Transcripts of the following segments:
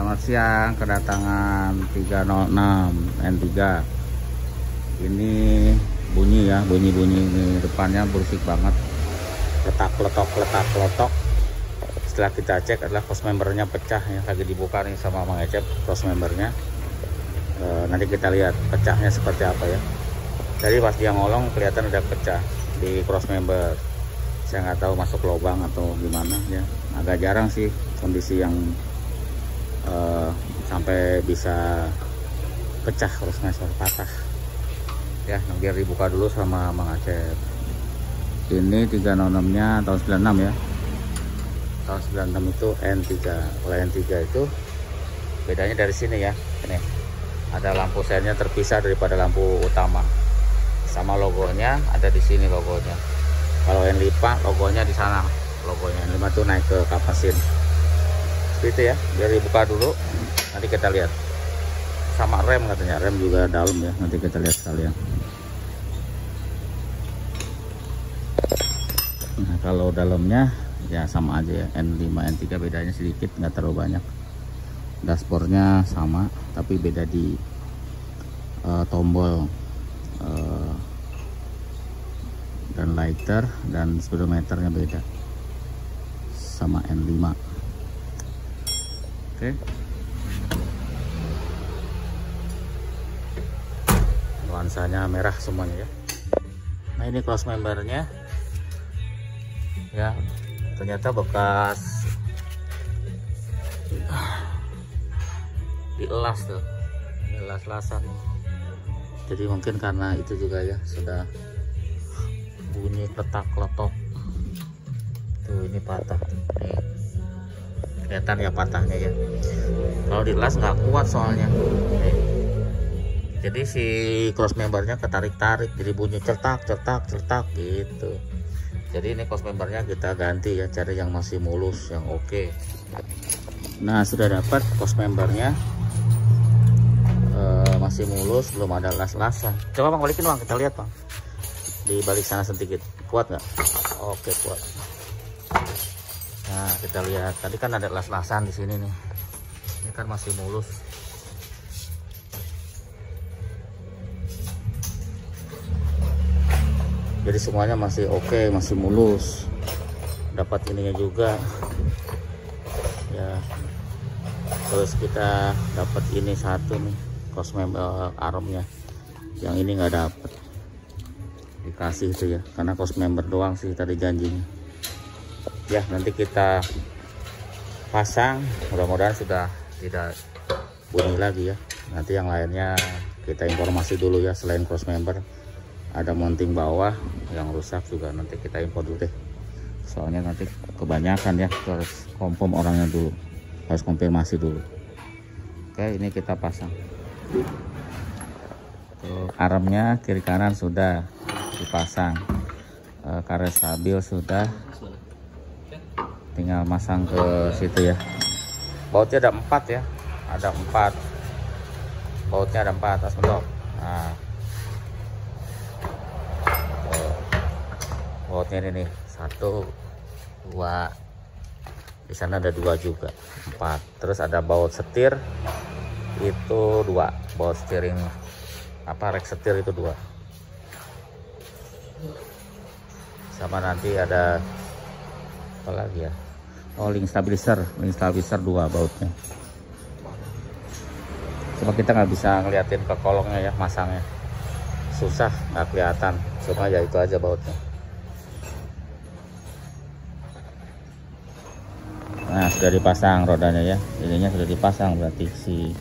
Selamat siang, kedatangan 306 N3. Ini bunyi ya, bunyi-bunyi ini depannya berisik banget. Letak-letok. Setelah kita cek adalah cross membernya pecah ya, lagi dibuka nih sama Mang Ecep cross membernya. Nanti kita lihat pecahnya seperti apa ya. Jadi pas dia ngolong kelihatan ada pecah di cross member. Saya nggak tahu masuk lubang atau gimana ya. Agak jarang sih kondisi yang sampai bisa pecah cross member patah ya. Biar dibuka dulu sama Mang Acep. Ini 306 nya tahun 96 ya. Tahun 96 itu N3. Kalau N3 itu bedanya dari sini ya. Ini ada lampu sennya terpisah daripada lampu utama, sama logonya ada di sini logonya. Kalau N5 logonya di sana, logonya N5 tuh naik ke kapasin seperti itu ya. Biar dibuka dulu, nanti kita lihat. Sama rem katanya, rem juga dalam ya, nanti kita lihat sekalian. Nah kalau dalamnya ya sama aja ya, N5 N3 bedanya sedikit, nggak terlalu banyak. Dashboardnya sama tapi beda di tombol dan lighter, dan speedometernya beda sama N5. Oke. Nuansanya merah semuanya ya. Nah ini cross membernya ya, ternyata bekas dielas tuh, ini las-lasan. Jadi mungkin karena itu juga ya, sudah bunyi letak-letok tuh. Ini patah nih, kelihatan ya patahnya ya. Kalau dilas nggak kuat soalnya nih. Jadi si cross membernya ketarik-tarik, jadi bunyi cetak gitu. Jadi ini cross membernya kita ganti ya, cari yang masih mulus, yang oke. Nah sudah dapat cross membernya, masih mulus, belum ada las-lasan. Coba Bang balikin Bang, kita lihat Bang. Di balik sana sedikit, kuat nggak? Oke kuat. Nah kita lihat, tadi kan ada las-lasan di sini nih. Ini kan masih mulus. Jadi semuanya masih oke, masih mulus. Dapat ininya juga ya. Terus kita dapat ini satu nih, cross member armnya. Yang ini nggak dapet, dikasih itu ya, karena cross member doang sih tadi janjinya ya. Nanti kita pasang, mudah-mudahan sudah tidak bunyi lagi ya. Nanti yang lainnya kita informasi dulu ya. Selain cross member ada mounting bawah yang rusak juga, nanti kita impor dulu deh, soalnya nanti kebanyakan ya. Terus konfirm orangnya dulu, harus konfirmasi dulu. Oke, ini kita pasang tuh, armnya kiri kanan sudah dipasang, karet stabil sudah, tinggal masang ke situ ya. Bautnya ada 4 ya, ada 4 bautnya, ada 4 atas mentok. Nah bautnya ini nih 1, 2, di sana ada 2 juga, 4. Terus ada baut setir itu 2, baut steering apa, rek setir itu 2. Sama nanti ada apa lagi ya, oh link stabilizer 2 bautnya. Cuma kita nggak bisa ngeliatin ke kolongnya ya, masangnya susah, nggak kelihatan. Cuma ya itu aja bautnya. Nah sudah dipasang rodanya ya, ininya sudah dipasang, berarti si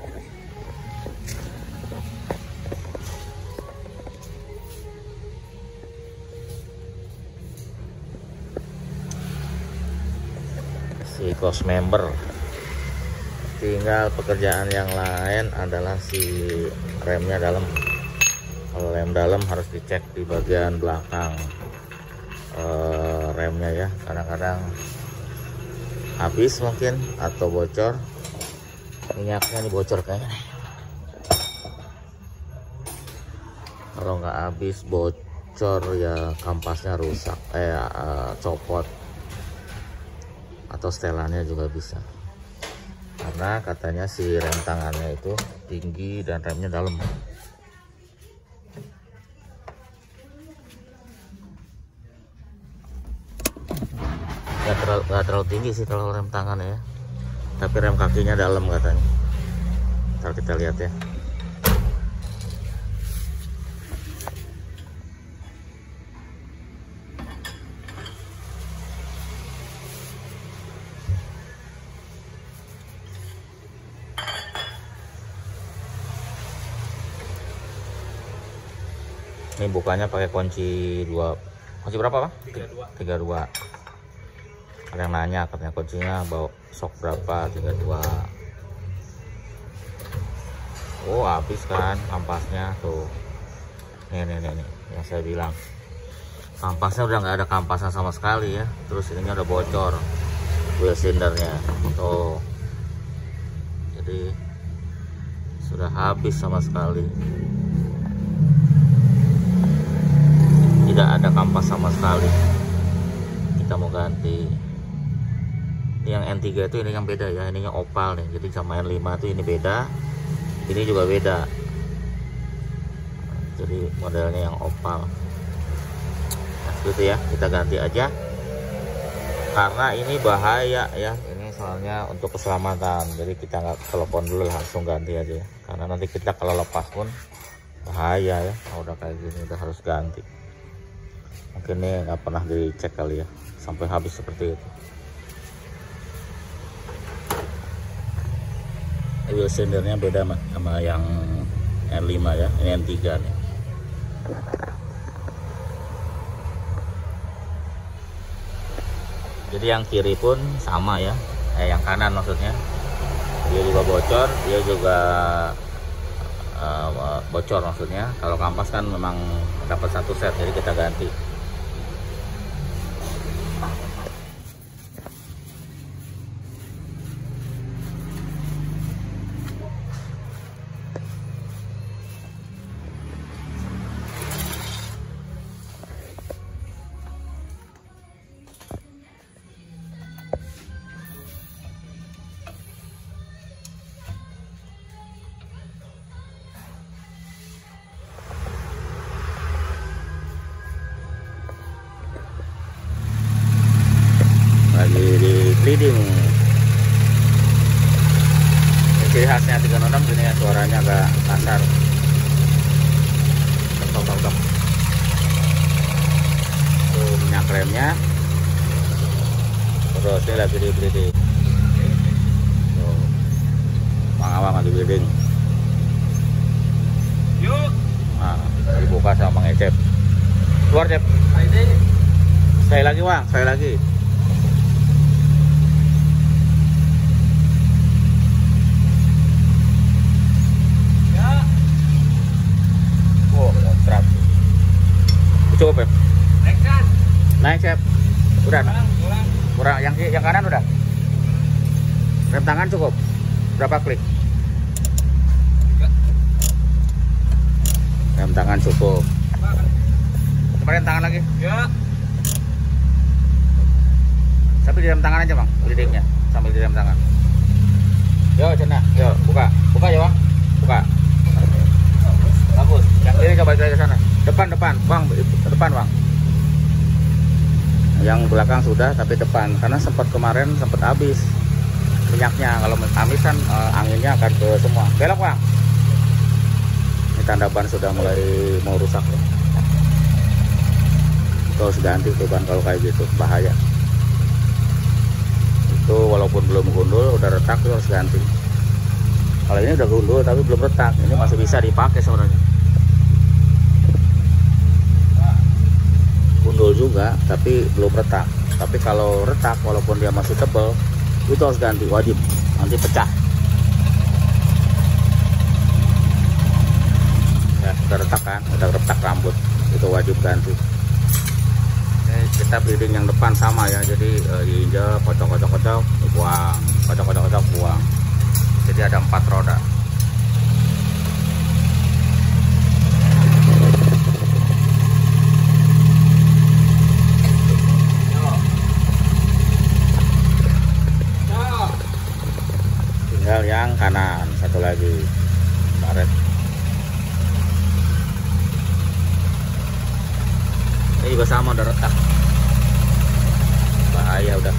cross member. Tinggal pekerjaan yang lain adalah si remnya dalam. Kalau rem dalam harus dicek di bagian belakang remnya ya, kadang-kadang habis mungkin atau bocor, minyaknya nih bocor kayaknya. Kalau nggak habis bocor ya, kampasnya rusak, copot, atau setelannya juga bisa. karena katanya si rem tangannya itu tinggi dan remnya dalam. Nggak terlalu tinggi sih kalau rem tangannya ya, tapi rem kakinya dalam katanya. Ntar kita lihat ya. Ini bukanya pakai kunci 2. Kunci berapa, Bang? 32. Ada yang nanya katanya kuncinya bawa sok berapa? 32. Oh, habis kan kampasnya tuh. Nih yang saya bilang. Kampasnya udah nggak ada kampasan sama sekali ya. Terus ininya udah bocor. Wheel cylindernya. Tuh. Jadi sudah habis sama sekali. Tidak ada kampas sama sekali. Kita mau ganti. Ini yang N3 itu ini yang beda ya, ininya opal nih. Jadi sama N5 itu ini beda. Ini juga beda. Jadi modelnya yang opal. Nah, gitu ya, kita ganti aja. Karena ini bahaya ya. Ini soalnya untuk keselamatan. Jadi kita nggak telepon dulu, langsung ganti aja ya. Karena nanti kita kalau lepas pun bahaya ya. Kalau udah kayak gini udah harus ganti. Mungkin ini nggak pernah dicek kali ya, sampai habis seperti itu. Wheel cylindernya beda sama yang N5 ya, ini N3 nih. Jadi yang kiri pun sama ya, yang kanan maksudnya. Dia juga bocor, dia juga bocor maksudnya. Kalau kampas kan memang dapat satu set, jadi kita ganti. Lagi di bleeding. Ciri khasnya 306 gini ya, suaranya agak kasar. Tok. Tuh minyak remnya. Terus ini lagi di bleeding. Tuh, Bang lagi bleeding. Yuk. Nah, dibuka sama Bang Ecep. Keluar, Cep. Sekali lagi, Bang, sekali lagi. Cukup ya? Naik Cep. Udah. Kurang yang kanan udah. Rem tangan cukup. Berapa klik? Rem tangan cukup. Coba rem tangan lagi. Ya. Sambil di rem tangan aja, Bang. Bleedingnya sambil di rem tangan. Yo, cenah. Yo, buka. Buka ya, Bang. Buka. Bagus. Yang kiri coba ke sana. Depan, Bang. Depan, Bang. Yang belakang sudah, tapi depan. Karena kemarin sempat habis minyaknya. Kalau habis kan anginnya akan ke semua. Belok, Bang. Ini tanda ban sudah mulai mau rusak ya. Itu harus ganti tuh ban kalau kayak gitu, bahaya. Itu walaupun belum gundul, udah retak itu harus ganti. Kalau ini udah gundul tapi belum retak, ini masih bisa dipakai sebenarnya. Gundul juga tapi belum retak. Tapi kalau retak walaupun dia masih tebal, itu harus ganti, wajib. Nanti pecah. Ya, udah retak kan, udah retak rambut, itu wajib ganti. Kita bleeding yang depan sama ya, jadi diinjak, kocok, buang, kocok, buang. Jadi ada 4 roda. yang kanan, satu lagi karet. Ini juga sama, udah retak, bahaya udah.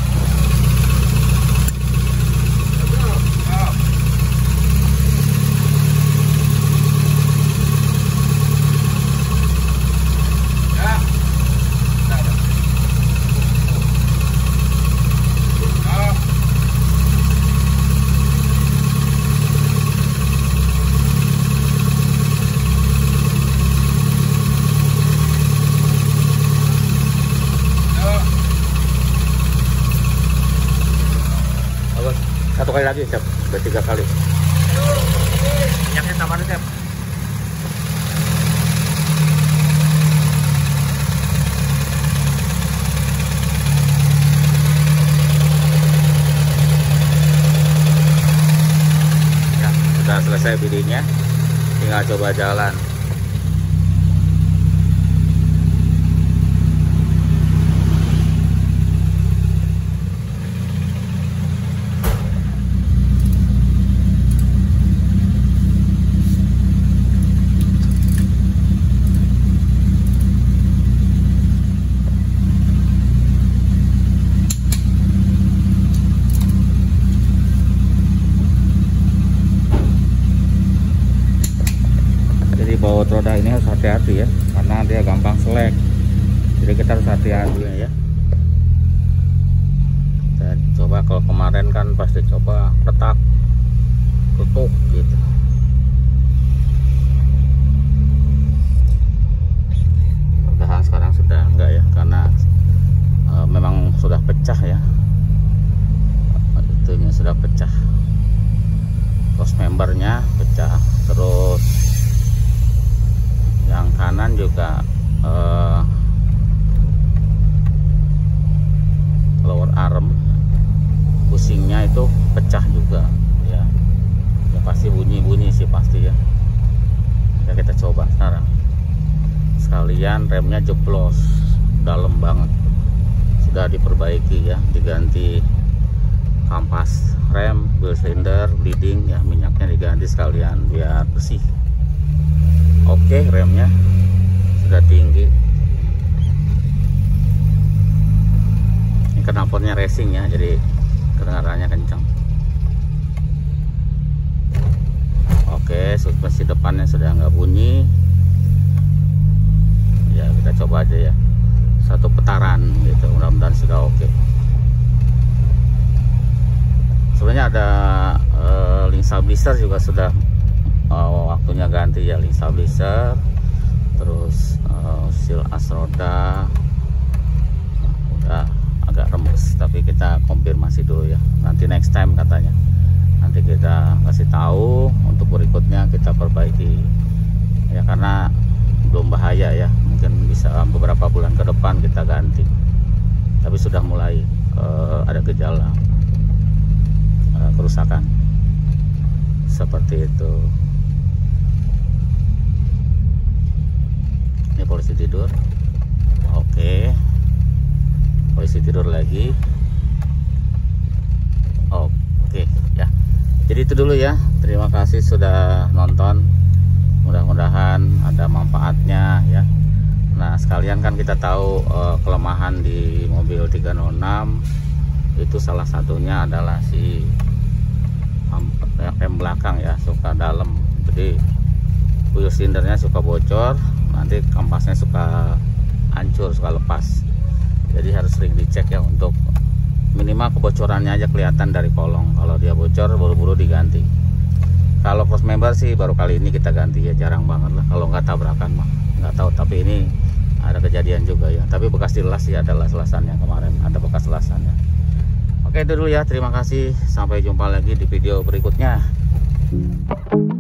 Satu kali lagi, Cep. Udah 3 kali. Minyaknya tambahin, Cep. Ya, sudah selesai videonya. Tinggal coba jalan. Baut roda ini harus hati-hati ya, karena dia gampang selek, jadi kita harus hati-hati ya. Kita coba, kalau kemarin kan pasti coba retak, tutup gitu. Mudah-mudahan sekarang sudah enggak ya, karena memang sudah pecah ya, itunya sudah pecah, cross membernya pecah, terus yang kanan juga lower arm pusingnya itu pecah juga ya. Ya pasti bunyi sih pasti ya. Ya kita coba sekarang. Sekalian remnya jeblos, dalam banget. Sudah diperbaiki ya, diganti kampas rem, wheel cylinder, bleeding ya, minyaknya diganti sekalian biar bersih. Oke, remnya sudah tinggi. Ini knalpotnya racing ya, jadi kedengarannya kencang. Oke, suspensi depannya sudah nggak bunyi. Ya kita coba aja ya, satu putaran gitu, mudah-mudahan sudah oke. Sebenarnya ada link stabilizer juga sudah waktunya ganti ya, link stabilizer, terus seal as roda udah agak rembes, tapi kita konfirmasi dulu ya, nanti next time katanya, nanti kita kasih tahu untuk berikutnya kita perbaiki ya, karena belum bahaya ya, mungkin bisa beberapa bulan ke depan kita ganti, tapi sudah mulai ada gejala kerusakan seperti itu. Ini polisi tidur. Oke, polisi tidur lagi. Oke ya, jadi itu dulu ya, terima kasih sudah nonton, mudah-mudahan ada manfaatnya ya. Nah sekalian kan kita tahu kelemahan di mobil 306 itu salah satunya adalah si rem belakang ya, suka dalam, jadi wheel cylindernya suka bocor, nanti kampasnya suka hancur, suka lepas, jadi harus sering dicek ya, untuk minimal kebocorannya aja kelihatan dari kolong. Kalau dia bocor buru-buru diganti. Kalau cross member sih baru kali ini kita ganti ya, jarang banget lah, kalau nggak tabrakan mah nggak tahu, tapi ini ada kejadian juga ya, tapi bekas dilas ya, ada las-lasannya kemarin, ada bekas lasannya. Oke itu dulu ya, terima kasih, sampai jumpa lagi di video berikutnya.